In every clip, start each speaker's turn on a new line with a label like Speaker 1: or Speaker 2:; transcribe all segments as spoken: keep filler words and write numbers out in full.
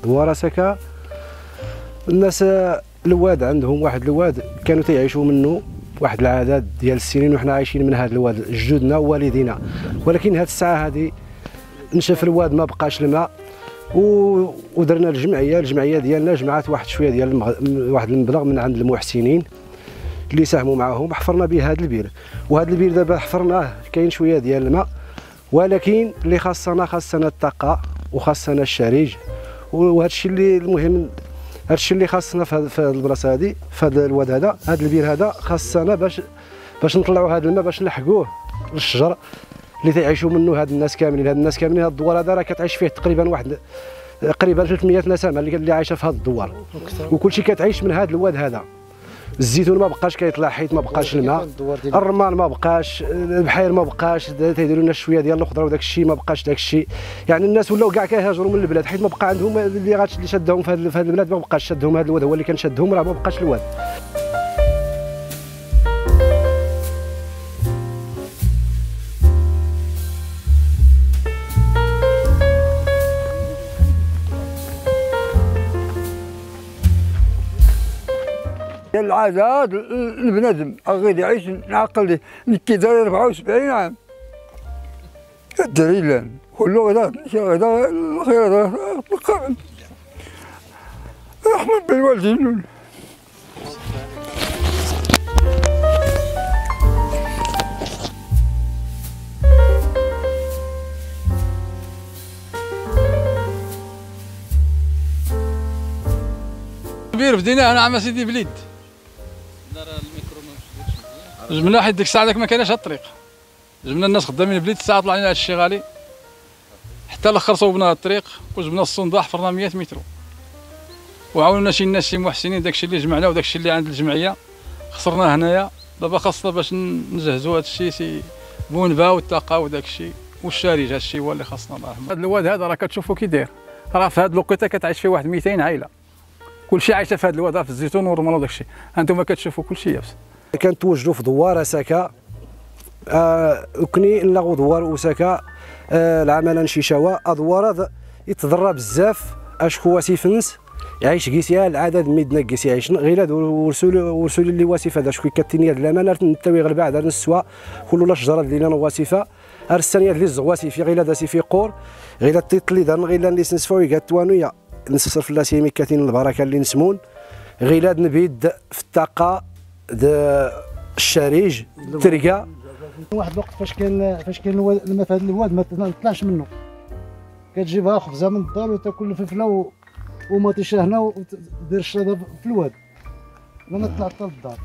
Speaker 1: دوار سكا الناس الواد عندهم واحد الواد كانوا تيعيشوا منه واحد العدد ديال السنين وحنا عايشين من هذا الواد جدودنا ووالدينا، ولكن هذه الساعه هذه نشف الواد ما بقاش الماء ودرنا الجمعيه الجمعيه ديالنا جمعات واحد شويه ديال المغ... واحد المبلغ من عند المحسنين اللي ساهموا معهم حفرنا به هذا البير، وهذا البير دابا حفرناه كاين شويه ديال الماء، ولكن اللي خاصنا خاصنا الطاقه وخاصنا الشريج، وهذا الشيء اللي المهم هذا الشيء اللي خاصنا في هذه البلاصه هذه في هذا الواد هذا هذا البير هذا خاصنا باش باش نطلعوا هذا الماء باش نلحقوه للشجر اللي تيعيشوا منه هاد الناس كاملين. هاد الناس كاملين هاد الدوار هذا راه كتعيش فيه تقريبا واحد قريبا ثلاثمية نسمه اللي عايشه في هاد الدوار، وكلشي كتعيش من هاد الواد هذا. الزيتون ما بقاش كيطلع حيت ما بقاش الماء، الرمان ما بقاش، البحير ما بقاش، تيديروا لنا شويه ديال الخضره وداك الشيء ما بقاش داك الشيء. يعني الناس ولاو كاع كيهاجروا من البلاد حيت ما بقى عندهم اللي غادي اللي شدهم في هذه البلاد، ما بقاش شدهم هذا الواد، هو اللي كان شدهم راه ما بقاش الواد.
Speaker 2: العادات البنادم غادي يعيش نعقل كي داير أربعة وسبعين عام الدري لان كله غدا غدا الخير غدا بالقابل رحمة بالوالدين.
Speaker 3: كبير بدينا انا عام سيدي بليد جبنا حيت ديك الساعه داك ما كانش هاد الطريق، جبنا الناس خدامين بليد الساعه طلع لنا هاد الشيء غالي حتى الاخر صوبنا هاد الطريق وجبنا الصندوق حفرنا مية متر وعاونونا شي ناس شي محسنين. داكشي اللي جمعنا وداكشي اللي عند الجمعيه خسرناه هنايا. دابا خاصنا باش نجهزوا هاد الشيء سي بونفا والطاقه وداكشي والشارج، هاد الشيء هو اللي خاصنا الله يرحمه. هاد الواد هذا راه كتشوفوا كي داير، راه في هاد الوقيته كتعيش فيه واحد مئتين عائله، كلشي عايشه في هاد الواد في الزيتون والرمان وداكشي. هانتوما كتشوفوا كلشي يابس.
Speaker 1: كنتوجدوا في دوار سكا آه وكني نلاغو دوار وسكا آه العمل شيشاوه ادوار يتضرى بزاف اشكو واسيفنس يعيش كيسيا العدد ميدنا كيسيا يعيش غير ورسول ورسول اللي واسفه هذا شكون كتيني هاد الامانه نتاوي غير بعد نسوا كل لا شجره اللي انا واسفه ارسانيه اللي زواسي في غير داسي في قور غير تيطلي دار غير اللي نسفاوي كاتوانويا نسصر في لاسيمي كاتين البركه اللي نسمون غير نبيد في الطاقه الشريج ترقى.
Speaker 4: واحد الوقت فاش كان فاش كان الماء في هذا الواد ما طلعش منه، كتجيبها خبزه من الدار وتاكل الفلفله ومطيشه هنا ودير الشرده في الواد ما طلع حتى للدار.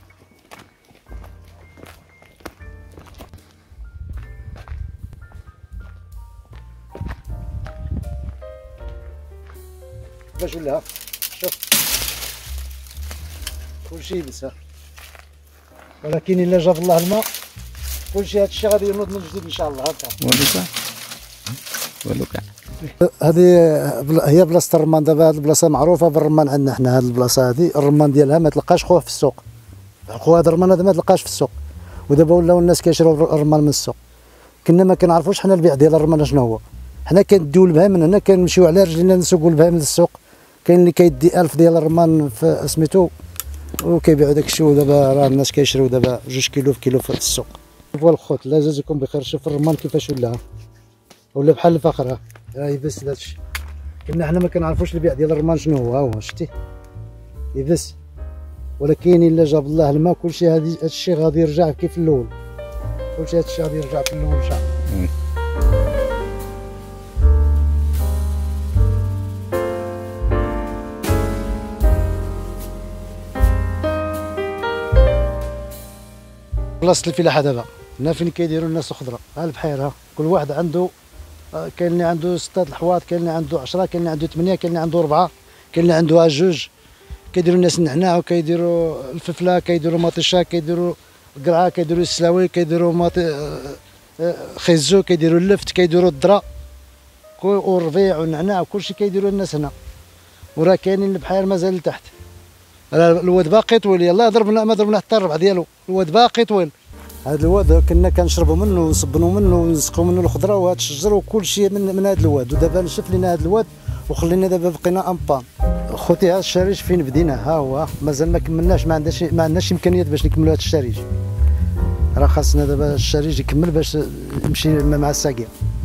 Speaker 4: باش ولا شوف كلشي يبسها، ولكن الا جاب الله الماء كلشي هذا الشيء غادي ينوض من جديد ان شاء الله. هكا
Speaker 5: ولوكا ولوكا
Speaker 4: هذه هي بلاصه الرمان. دابا هذه البلاصه معروفه بالرمان عندنا حنا. هذه البلاصه هذه الرمان ديالها ما تلقاش خوه في السوق، خوه هذا الرمان هذا ما تلقاش في السوق، ودابا ولاو الناس كيشريو الرمان من السوق. كنا ما كنعرفوش حنا البيع ديال الرمان شنو هو، حنا كنديو البهايم من هنا كنمشيو على رجلينا نسوقوا البهايم للسوق. كاين اللي كيدي ألف ديال الرمان في سميتو وكيبيعوا داك الشيء، ودابا راه الناس كيشريو دابا جوج كيلو في كيلو في السوق. شوفوا الخوت الله يجازيكم بخير، شوف الرمان كيفاش ولا ولا بحال الفخر. ها يبس هذا الشيء، كنا حنا ما كنعرفوش البيع ديال الرمان شنو هو. ها هو شتي يبس، ولكن الا جاب الله الماء كلشي هذا الشيء غادي يرجع كيف الاول، كلشي هذا الشيء غادي يرجع في الاول ان شاء الله. بلاصة الفلاحة دابا هنا فين كيديروا الناس الخضرة، ها البحير، ها كل واحد عنده، كاين اللي عنده ستة الحواض، كاين اللي عنده عشرة، كاين اللي عنده ثمانية، كاين اللي عنده أربعة، كاين اللي عنده جوج. كيديروا الناس النعناع وكيديروا الفلفلة، كيديروا مطيشة، كيديروا القرعة، كيديروا السلاوي، كيديروا ماطي خيزو، كيديروا اللفت، كيديروا الذرة والربيع والنعناع وكلشي كيديروا الناس هنا. وراه كاينين البحير مازال لتحت، راه الواد باقي طويل. يلاه ضربنا ما ضربنا حتى الربع ديالو، الواد باقي طويل. هذا الواد كنا كنشربوا منه ونصبنوا منه ونسقوا منه الخضره وهذا الشجر وكل شيء من من هذا الواد. ودابا نشف لنا هذا الواد وخلينا دابا بقينا امبان. خوتي هذا الشريج فين بدينا ها هو مازال ما كملناش، ما عندناش ما عندناش امكانيات باش نكملوا هذا الشريج. راه خاصنا دابا الشريج يكمل باش يمشي مع الساقيه.